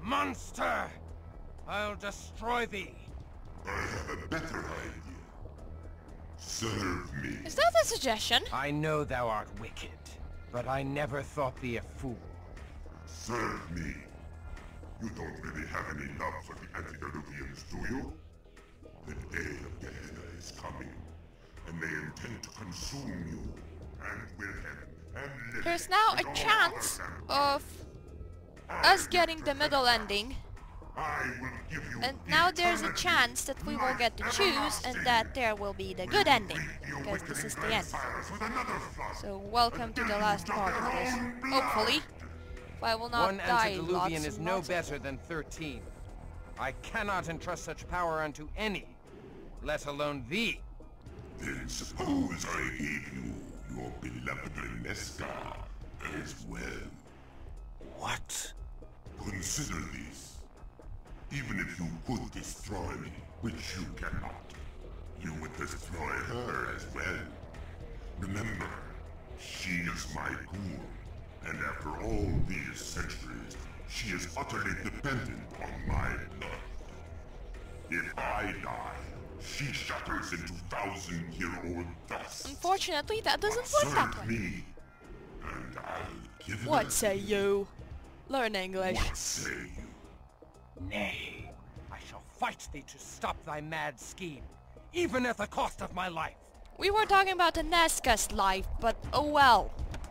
Monster! I'll destroy thee. I have a better idea. Serve me. Is that a suggestion? I know thou art wicked, but I never thought thee a fool. Serve me. You don't really have any love for the antediluvians, do you? The day of Gehenna is coming, and they intend to consume you, and Wilhelm, and Lily. There's now and a all chance other families. of us getting the middle ending. I will give you And now there's a eternity, chance that we will get to choose and everlasting. that there will be the good ending. Because this is the end. With another flood. So welcome to the last part of this. Hopefully. If I will not One die antediluvian lots is and no lots. better than 13. I cannot entrust such power unto any, let alone thee. Then suppose I gave you your beloved Renesca as well. What? Consider this. Even if you could destroy me, which you cannot, you would destroy her as well. Remember, she is my queen, and after all these centuries, she is utterly dependent on my blood. If I die, she shatters into thousand-year-old dust. Unfortunately, that doesn't work that Serve way. me, and I'll give her. What say you? Learn English. What say you? Nay, I shall fight thee to stop thy mad scheme, even at the cost of my life. We were talking about the Nazca's life, but oh well.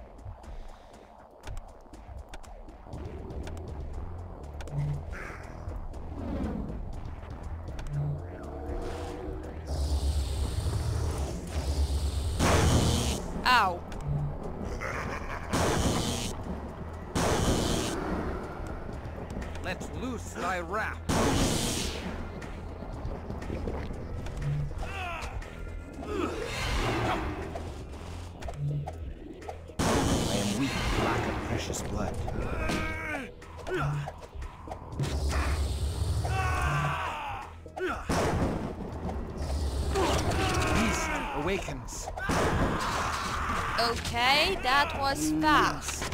Ow. Let loose thy wrath. I am weak with lack of precious blood. Beast awakens. Okay, that was fast.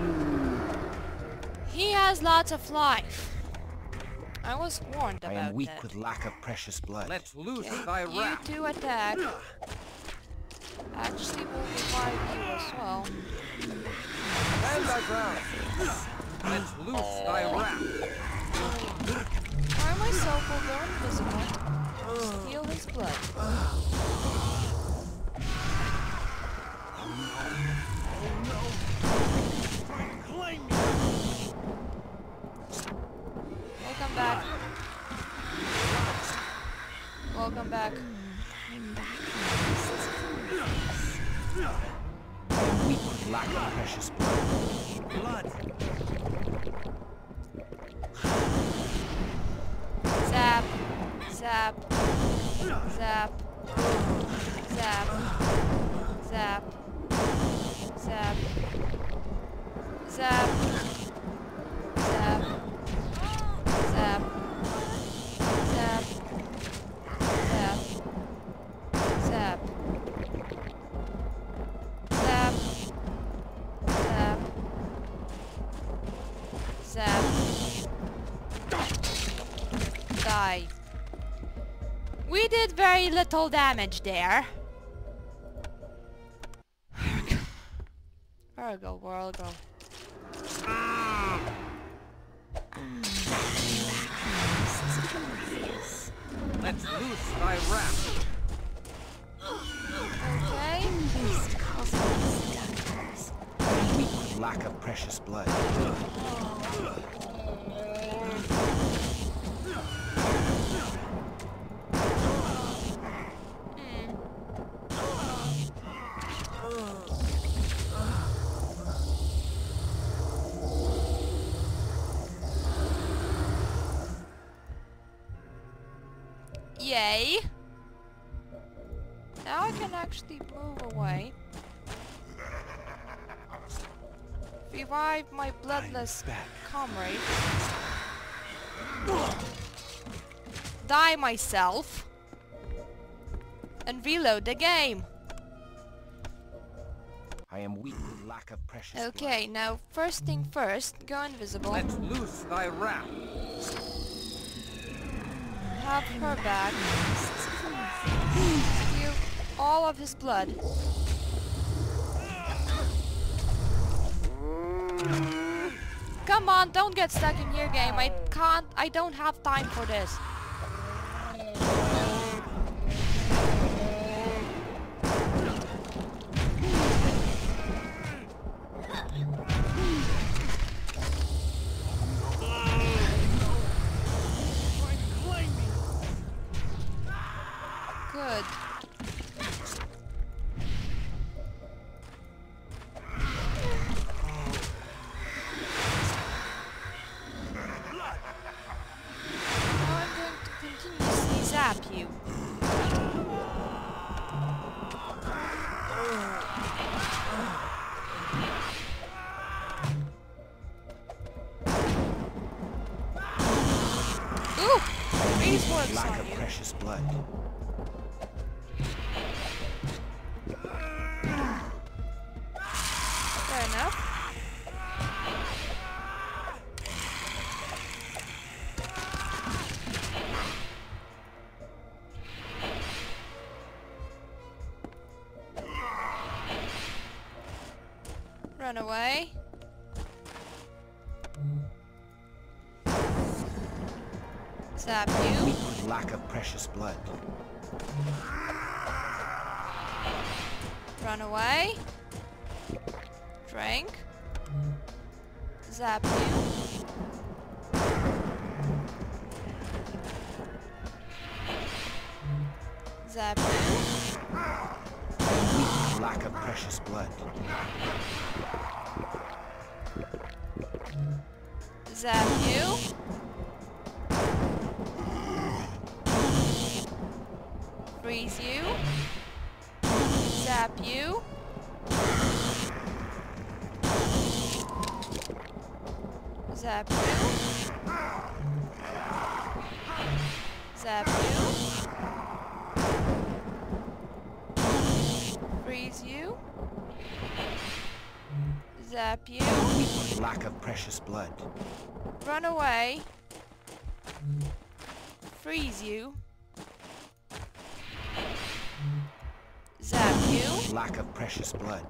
He has lots of life. I was warned I about am weak that. with lack of precious blood. Let loose Okay, thy you wrath. two attack. Actually, will revive you as well. Stand thy ground. Let loose thy wrath. Try myself will go invisible. Steal his blood. Welcome back. Welcome back. I'm back. I am weak with lack of precious blood. Zap. Zap. Zap. Zap. Zap. Zap. Zap. Zap. Zap. Zap. Zap. Zap. Zap. Zap. Zap. Die. We did very little damage there. Virgo, Virgo. Let loose thy wrath. Okay. Beast calls me seductors. I am weak with lack of precious blood. Yay. Now I can actually move away. Revive my bloodless comrade. Die myself. And reload the game. I am weak with lack lack of precious Okay, now first thing first, go invisible. blood. Let loose thy wrath. Have her back. Steal all of his blood. Come on, don't get stuck in here, game. I don't have time for this. Good. Now I'm going to continuously zap you. Ooh! These works Lack on of you. precious blood. Fair enough. Run away. Zap you. Weak with lack of precious blood. Run away. Drink. Zap you. Zap you. Weak with lack of precious blood. Zap you. Freeze you. Zap you. Zap you. Zap you. Freeze you. Zap you. Weak with lack of precious blood. Run away. Freeze you. Zap you. Lack of precious blood.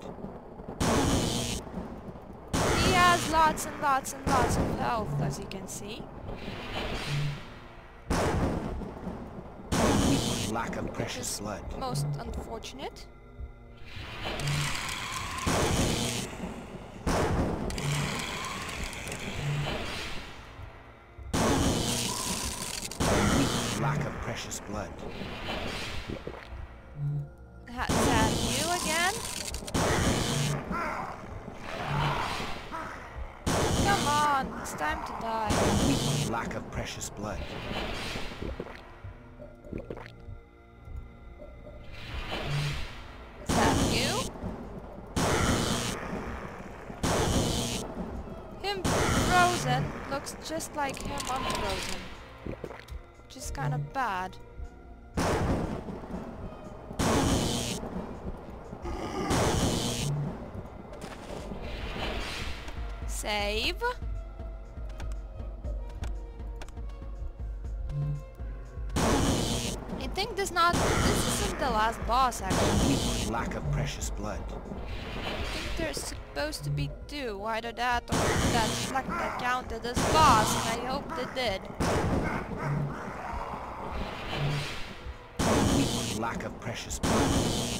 He has lots and lots and lots of health, as you can see. Weak with lack of precious blood. Most unfortunate. Weak with lack of precious blood. Zap you again. Come on, it's time to die. Weak with lack of precious blood. Zap you. Him frozen looks just like him unfrozen, which is kind of bad. Save. I think this isn't the last boss actually. Weak with lack of precious blood. I think there's supposed to be two, either that or that select that counted as boss, and I hope they did. Weak with lack of precious blood.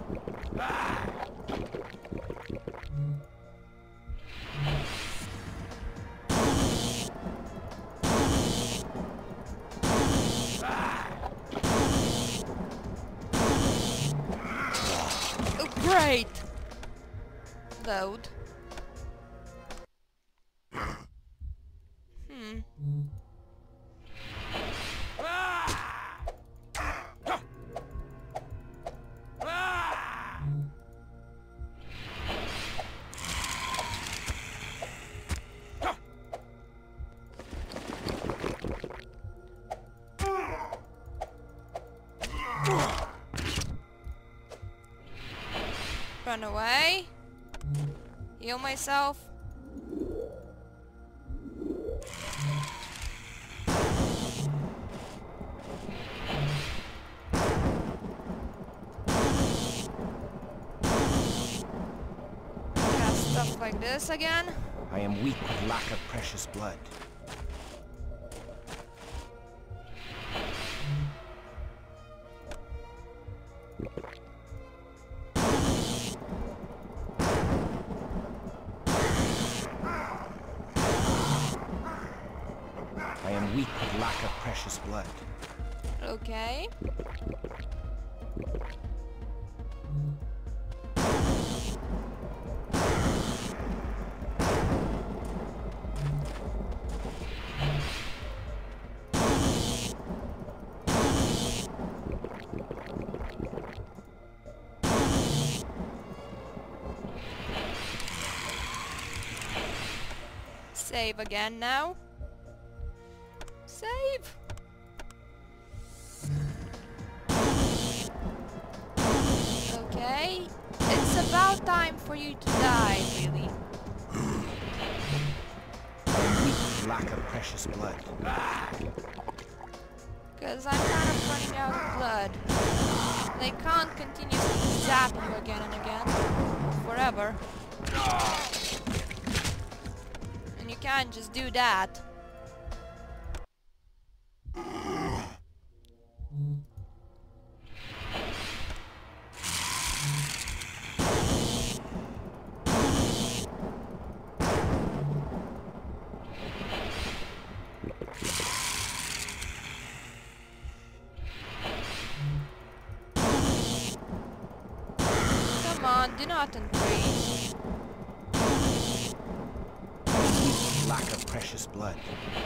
Oh, great! Load. Run away. Heal myself. Cast stuff like this again. I am weak with lack of precious blood. I am weak with lack of precious blood. Okay. Save again now. Save! Okay. It's about time for you to die, really. Weak lack of precious blood. Because I'm kind of running out of blood. They can't continuously zap you again and again. Forever. And you can't just do that. Come on, do not unfreeze. Lack of precious blood.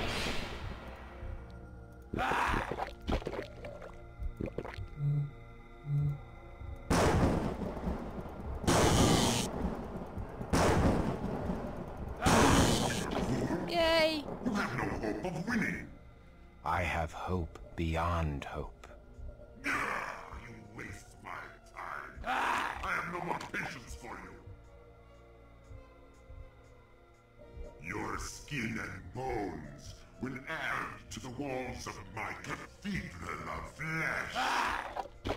Yay! You have no hope of winning. I have hope beyond hope. You waste my time. I have no more patience for you. Your skin and bones will add to the walls of my cathedral of flesh.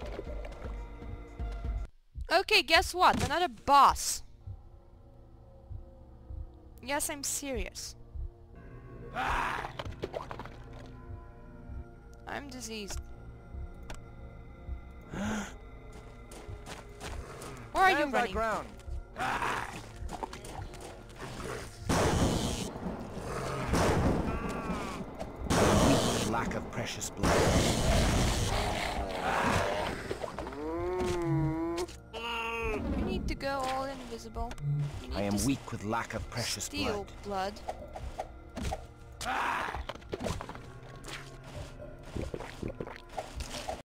Okay, guess what? Another boss. Yes, I'm serious. I'm diseased. Where are you Stand thy running? ground. Weak with lack of precious blood. You need to go all invisible. You need I am to weak with lack of precious steal blood. blood.